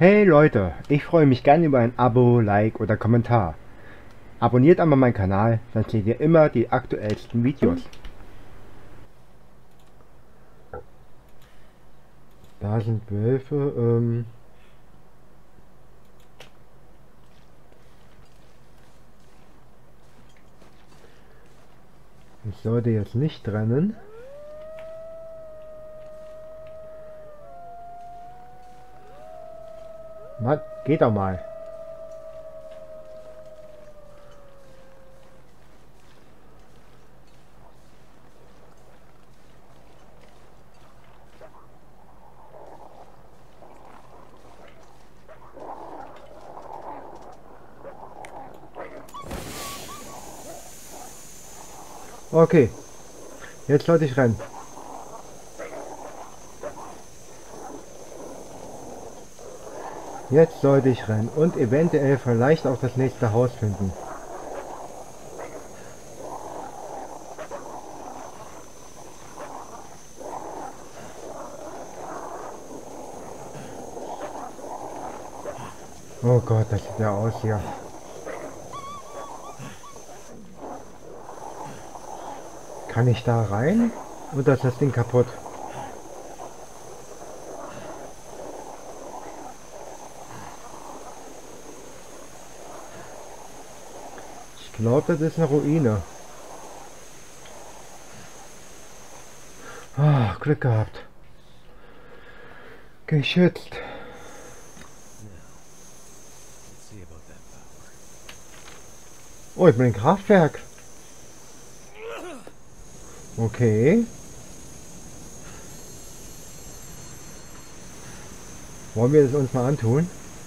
Hey Leute, ich freue mich gern über ein Abo, Like oder Kommentar. Abonniert einmal meinen Kanal, dann seht ihr immer die aktuellsten Videos. Da sind Wölfe, ich sollte jetzt nicht rennen. Mann, geht doch mal. Okay, jetzt sollte ich rennen. Jetzt sollte ich rennen und eventuell vielleicht auch das nächste Haus finden. Oh Gott, das sieht ja aus hier. Kann ich da rein? Oder ist das Ding kaputt? Ich glaube, das ist eine Ruine. Ah, Glück gehabt. Geschützt. Oh, ich bin ein Kraftwerk. Okay. Wollen wir es uns mal antun?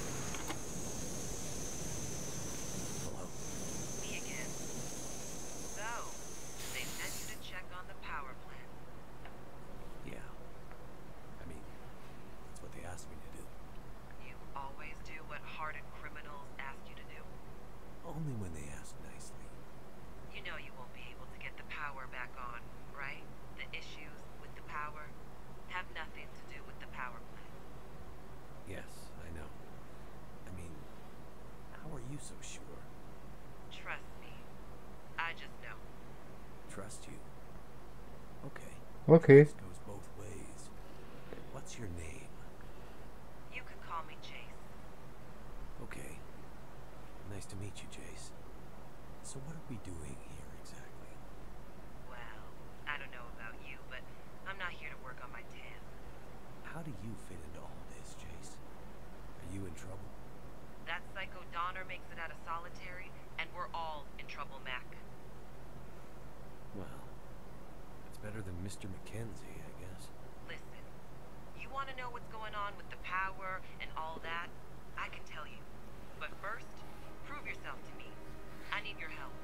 Me again. So, they sent you to check on the power plant. Yeah. I mean, that's what they asked me to do. You always do what hardened criminals ask you to do. Only when they ask nicely. You know you won't be able to get the power back on, right? The issues with the power have nothing to do with the power plant. Yes, I know. I mean, how are you so sure? Trust me. I just know. Trust you. Okay. Okay. This goes both ways. What's your name? You can call me Chase. Okay. Nice to meet you, Jace. So what are we doing here exactly? Well, I don't know about you, but I'm not here to work on my tan. How do you fit into all this, Jace? Are you in trouble? That psycho Donner makes it out of solitary, and we're all in trouble, Mac. Well, it's better than Mr. McKenzie, I guess. Listen, you want to know what's going on with the power and all that? I can tell you. But first, prove yourself to me. I need your help.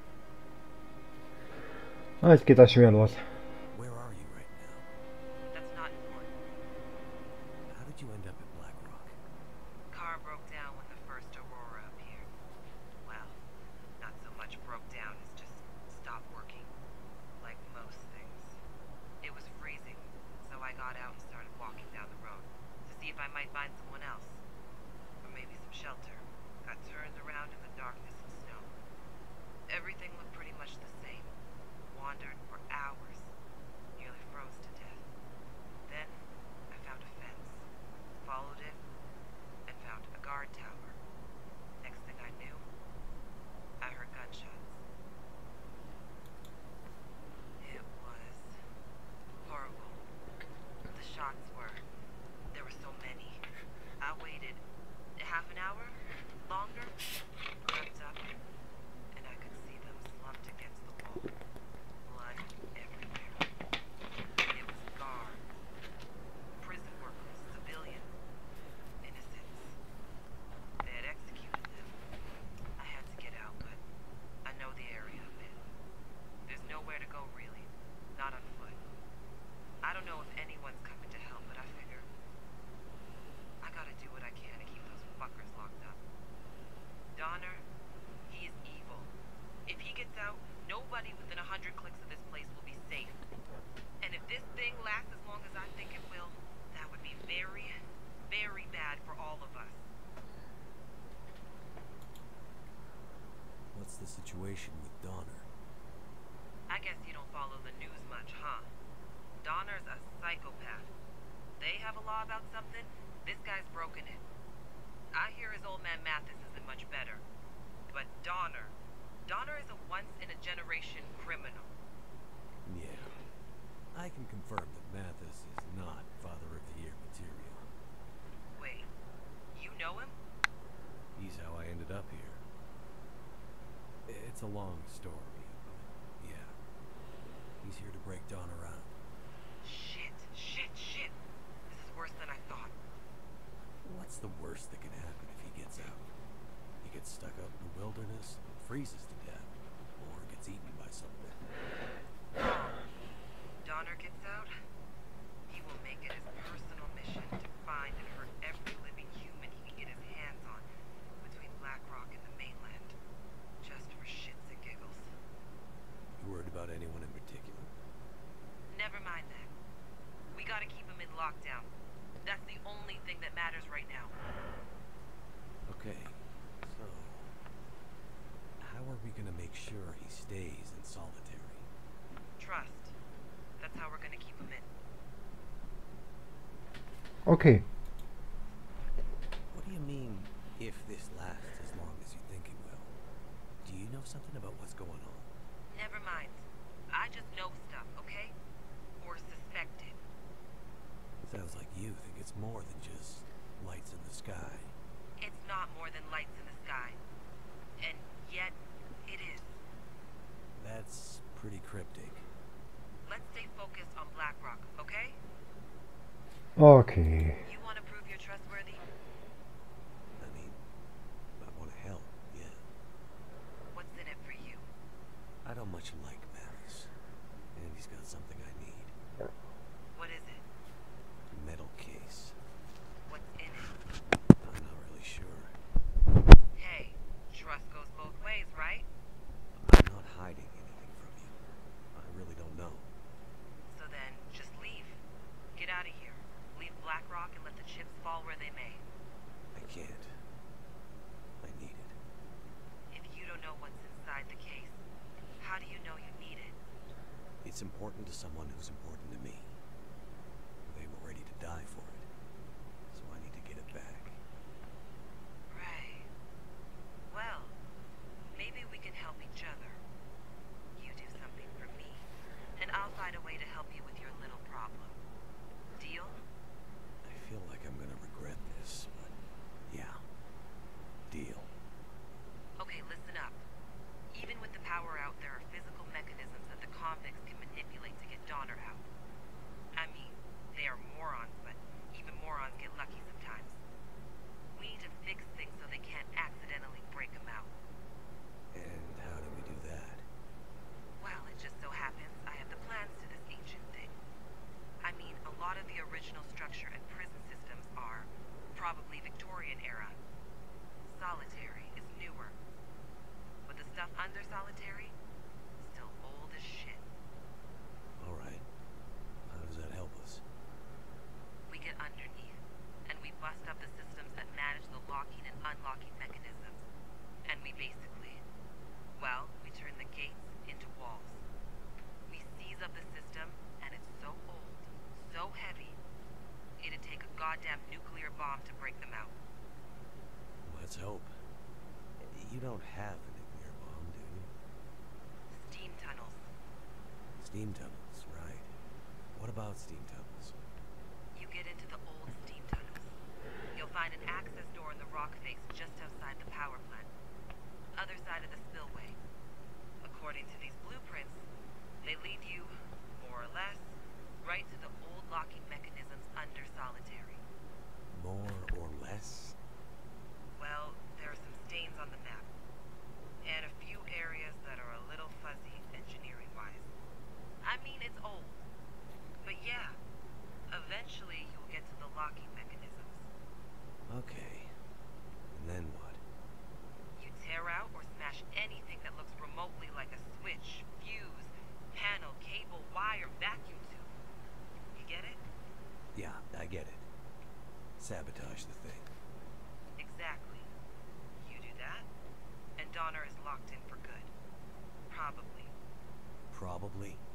Ah, jetzt geht das schon wieder los. Where are you right now? That's not important. How did you end up at Black Rock? Car broke down when the first Aurora appeared. Well, not so much broke down as just stopped working. Like most things. It was freezing, so I got out and started walking down the road to see if I might find someone else. Or maybe some shelter. Got turned around in the darkness and snow. Everything looked pretty much the same. Wandered for hours. Nearly froze to death. Then, I found a fence. Followed it, and found a guard tower. Next thing I knew, I heard gunshots. It was horrible. The shots were... There were so many. I waited half an hour? Longer? Crept up, and I could see them slumped against the wall. Blood everywhere. It was guards. Prison workers, civilians, innocents. They had executed them. I had to get out, but I know the area a bit. There's nowhere to go, really. Not on foot. I don't know if anyone's coming to help, but I figure I gotta do what I can to keep those fuckers locked up. Donner, he is evil. If he gets out, nobody within 100 clicks of this place will be safe. And if this thing lasts as long as I think it will, that would be very, very bad for all of us. the situation with Donner? I guess you don't follow the news much, huh? Donner's a psychopath. They have a law about something, this guy's broken it. I hear his old man Mathis isn't much better. But Donner is a once-in-a-generation criminal. Yeah. I can confirm that Mathis is not Father of the Year material. Wait, you know him? He's how I ended up here. It's a long story, but yeah. He's here to break Donner out. Shit. This is worse than I thought. What's the worst that can happen if he gets out? He gets stuck out in the wilderness, freezes to death, or gets eaten by something. Donner gets out, he will make it his personal mission to find and hurt every living human he can get his hands on between Black Rock and the mainland. Just for shits and giggles. You worried about anyone in particular? Never mind that. We gotta keep him in lockdown. That's the only thing that matters right now. Okay, so how are we gonna make sure he stays in solitary? Trust. That's how we're gonna keep him in. Okay. What do you mean, if this lasts as long as you think it will? Do you know something about what's going on? Never mind. I just know stuff, okay? Or suspect it. Sounds like you think it's more than just lights in the sky. It's not more than lights in the sky. And yet, it is. That's pretty cryptic. Let's stay focused on Black Rock, okay? Okay. You want to prove you're trustworthy? I mean, I want to help, yeah. What's in it for you? I don't much like Mathis, and he's got something I need. What is it? Metal case. What's in it? I'm not really sure. Hey, trust goes both ways, right? I'm not hiding anything from you. I really don't know. So then, just leave. Get out of here. Leave Black Rock and let the chips fall where they may. I can't. I need it. If you don't know what's inside the case, how do you know you need it? It's important to someone who's important to me. They were ready to die for it. So I need to get it back. Right. Well, maybe we can help each other. You do something for me, and I'll find a way to help you with your little problem. Deal? I feel like I'm gonna regret this, but yeah. Deal. Okay, listen up. Even with the power out, there are physical mechanisms that the convicts can manipulate to get Donner out. I mean, they are morons, but even morons get lucky sometimes. We need to fix things so they can't accidentally break him out. And how do we do that? Well, it just so happens I have the plans to this ancient thing. I mean, a lot of the original structure and prison systems are probably Victorian era. Solitary is newer. But the stuff under solitary, still old as shit. Alright. How does that help us? We get underneath, and we bust up the systems that manage the locking and unlocking mechanisms. And we basically, well, we turn the gates into walls. We seize up the system, and it's so old, so heavy, it'd take a goddamn nuclear bomb to break them out. Let's hope. You don't have a nuclear bomb, do you? Steam tunnels. Steam tunnels, right. What about steam tunnels? You get into the old steam tunnels. You'll find an access door in the rock face just outside the power plant. Other side of the spillway. According to these blueprints, they lead you, more or less, right to the old locking mechanisms under solitary. More or less? Well, there are some stains on the map. And a few areas that are a little fuzzy engineering-wise. I mean, it's old. But yeah, eventually you'll get to the locking mechanisms. Okay. And then what? You tear out or smash anything that looks remotely like a switch, fuse, panel, cable, wire, vacuum tube. You get it? Yeah, I get it. Sabotage the thing. Exactly. You do that, and Donner is locked in for good. Probably. Probably.